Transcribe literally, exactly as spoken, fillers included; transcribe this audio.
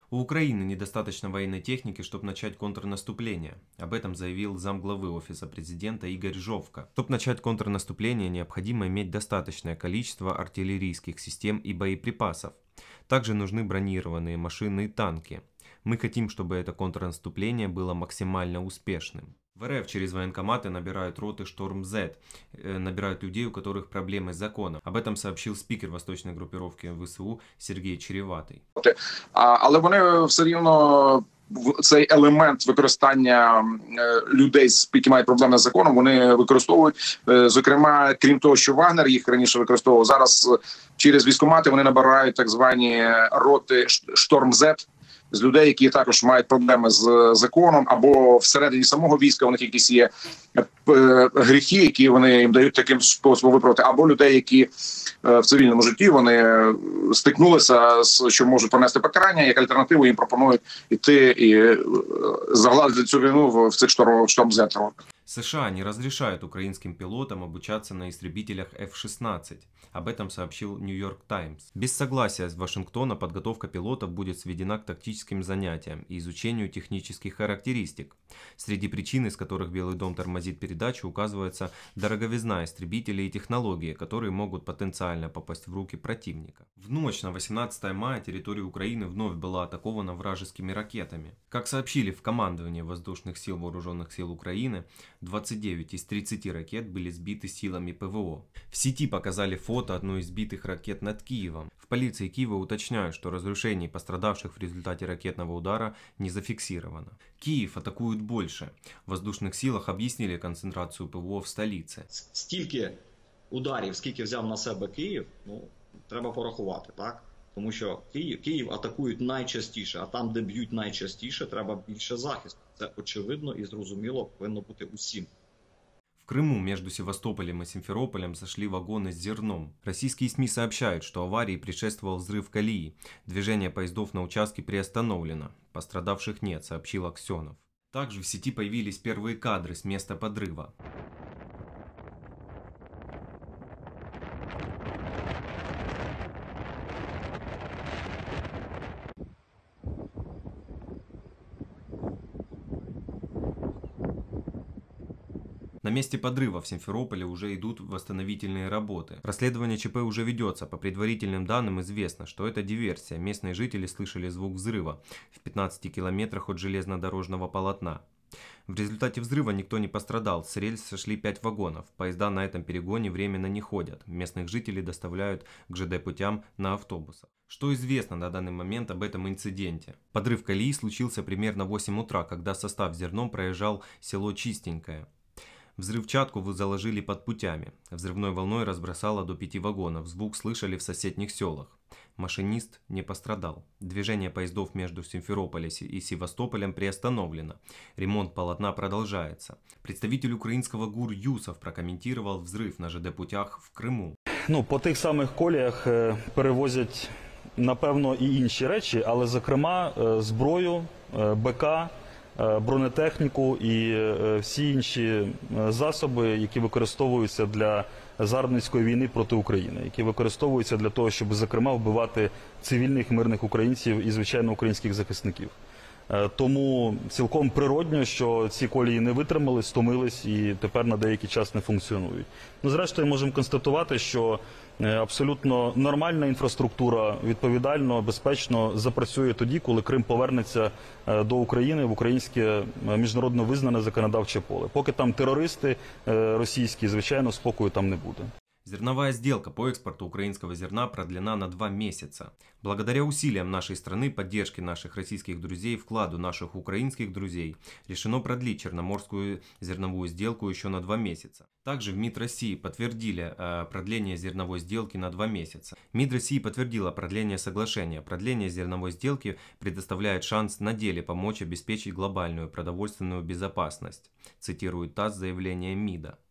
У Украины недостаточно военной техники, чтобы начать контрнаступление. Об этом заявил замглавы Офиса президента Игорь Жовка. Чтобы начать контрнаступление, необходимо иметь достаточное количество артиллерийских систем и боеприпасов. Также нужны бронированные машины и танки. Мы хотим, чтобы это контрнаступление было максимально успешным. В РФ через военкоматы набирают роты «Шторм-З», набирают людей, у которых проблемы с законом. Об этом сообщил спикер восточной группировки ВСУ Сергій Череватий. Але вони все рівно цей елемент використання людей, які мають проблеми з законом, вони використовують. Зокрема, крім того, що Вагнер їх раніше використовував, зараз через військкомати вони набирають так звані роти «Шторм-З», з людей, які також мають проблеми з законом, або всередині самого війська у них якісь є гріхи, які вони їм дають таким способом виправити, або людей, які в цивільному житті вони стикнулися з, що можуть понести покарання, як альтернативу їм пропонують іти і загладити цю війну в цих «Шторм-З». США не разрешают украинским пилотам обучаться на истребителях эф шестнадцать. Об этом сообщил Нью-Йорк Таймс. Без согласия Вашингтона подготовка пилотов будет сведена к тактическим занятиям и изучению технических характеристик. Среди причин, из которых Белый дом тормозит передачу, указывается дороговизна истребителей и технологии, которые могут потенциально попасть в руки противника. В ночь на восемнадцатое мая территория Украины вновь была атакована вражескими ракетами. Как сообщили в командовании воздушных сил Вооруженных сил Украины, двадцать девять из тридцати ракет были сбиты силами ПВО. В сети показали фото одной из сбитых ракет над Киевом. В полиции Киева уточняют, что разрушений, пострадавших в результате ракетного удара, не зафиксировано. Киев атакуют больше. В воздушных силах объяснили концентрацию ПВО в столице. Стільки ударів, скільки взяв на себе Київ, ну, треба порахувати, так? Тому що Київ, Київ атакують найчастіше, а там, де б'ють найчастіше, треба більше захисту. Це очевидно і зрозуміло повинно бути усім. В Крыму между Севастополем и Симферополем сошли вагоны с зерном. Российские СМИ сообщают, что аварии предшествовал взрыв колеи. Движение поездов на участке приостановлено. Пострадавших нет, сообщил Аксенов. Также в сети появились первые кадры с места подрыва. На месте подрыва в Симферополе уже идут восстановительные работы. Расследование ЧП уже ведется. По предварительным данным известно, что это диверсия. Местные жители слышали звук взрыва в пятнадцати километрах от железнодорожного полотна. В результате взрыва никто не пострадал. С рельс сошли пять вагонов. Поезда на этом перегоне временно не ходят. Местных жителей доставляют к ЖД путям на автобусах. Что известно на данный момент об этом инциденте? Подрыв колеи случился примерно в восемь утра, когда состав зерном проезжал село Чистенькое. Взрывчатку вы заложили под путями. Взрывной волной разбросало до пяти вагонов. Звук слышали в соседних селах. Машинист не пострадал. Движение поездов между Симферополем и Севастополем приостановлено. Ремонт полотна продолжается. Представитель украинского ГУР Юсов прокомментировал взрыв на ЖД-путях в Криму. Ну, по тих самих коліях перевозять, напевно, і інші речі, але, зокрема, зброю, БК, бронетехніку і всі інші засоби, які використовуються для загарбницької війни проти України, які використовуються для того, щоб, зокрема, вбивати цивільних мирних українців і, звичайно, українських захисників. Тому цілком природньо, що ці колії не витримали, стомились і тепер на деякий час не функціонують. Ну, зрештою, можемо констатувати, що абсолютно нормальна інфраструктура відповідально, безпечно запрацює тоді, коли Крим повернеться до України в українське міжнародно визнане законодавче поле. Поки там терористи російські, звичайно, спокою там не буде. Зерновая сделка по экспорту украинского зерна продлена на два месяца. Благодаря усилиям нашей страны, поддержке наших российских друзей, вкладу наших украинских друзей, решено продлить черноморскую зерновую сделку еще на два месяца. Также в МИД России подтвердили э, продление зерновой сделки на два месяца. МИД России подтвердила продление соглашения. Продление зерновой сделки предоставляет шанс на деле помочь обеспечить глобальную продовольственную безопасность, цитирует ТАСС заявление МИДа.